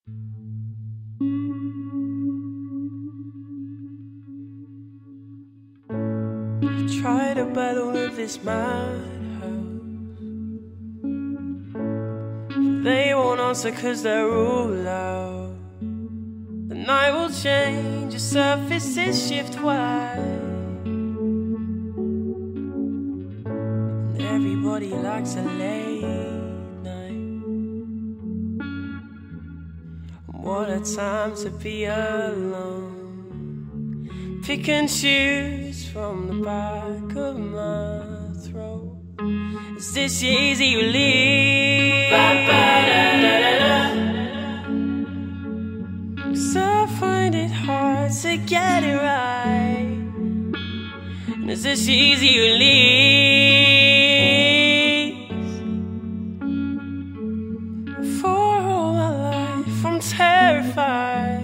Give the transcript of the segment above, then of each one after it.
I've tried to battle with this madhouse. They won't answer cause they're ruled out. The night will change, the surfaces shift wide, and everybody likes a late night. What a time to be alone. Pick and choose from the back of my throat. Is this your easy relief? Cause I find it hard to get it right. And is this your easy release? For all my life I'm terrified.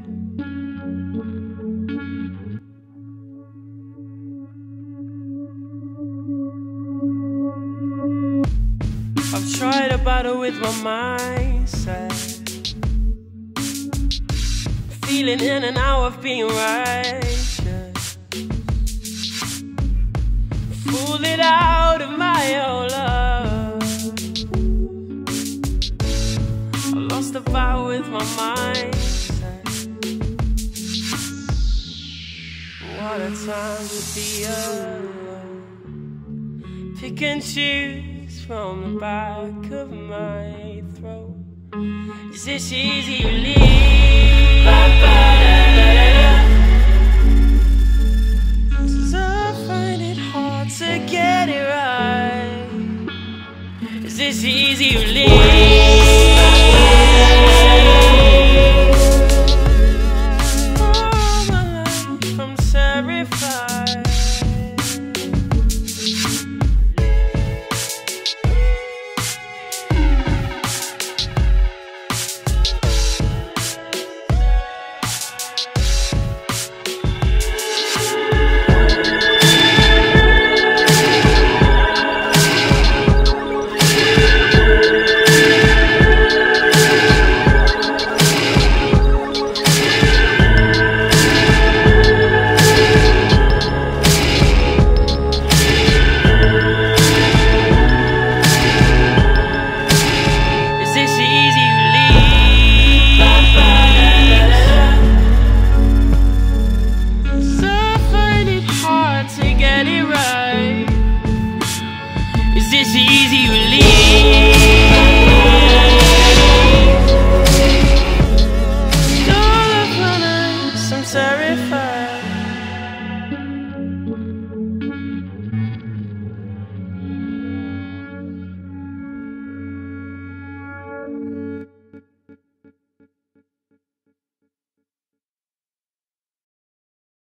I've tried to battle with my mindset, feeling in and out of being righteous, fool it out of my own love. I lost the battle with my mindset. What a time to be alone. Pick and choose from the back of my throat. Is this easy relief? Cause I find it hard to get it right. Is this easy relief? All my life I'm terrified. Is this easy relief? All of my nights I'm terrified.